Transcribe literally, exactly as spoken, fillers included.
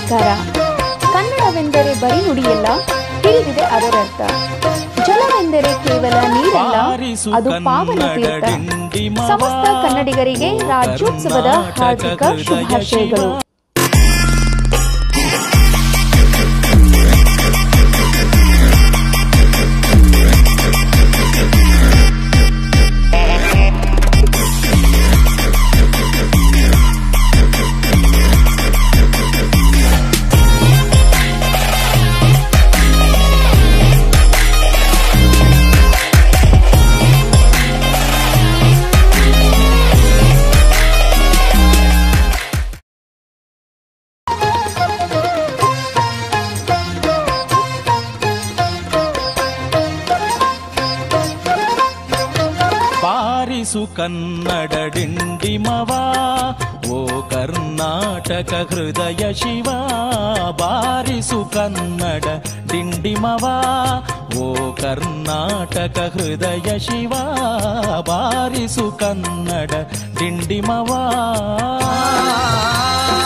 ನಮಸ್ಕಾರ. ಕನ್ನಡವೆಂದರೆ ಬರೀ ನುಡಿಯಲ್ಲ, ತಿಳಿದಿದೆ ಅದರರ್ಥ. ಜಲವೆಂದರೆ ಕೇವಲ ನೀರಲ್ಲ, ಅದು ಪಾವನ ತೀರ್ಥ. ಸಮಸ್ತ ಕನ್ನಡಿಗರಿಗೆ ರಾಜ್ಯೋತ್ಸವದ ಹಾರ್ದಿಕ ಶುಭಾಶಯಗಳು. ಬಾರಿಸು ಕನ್ನಡ ಡಿಂಡಿಮವ, ಓ ಕರ್ನಾಟಕ ಹೃದಯ ಶಿವ. ಬಾರಿಸು ಕನ್ನಡ ಡಿಂಡಿಮವ, ಓ ಕರ್ನಾಟಕ ಹೃದಯ ಶಿವ. ಬಾರಿಸು ಕನ್ನಡ ಡಿಂಡಿಮವ.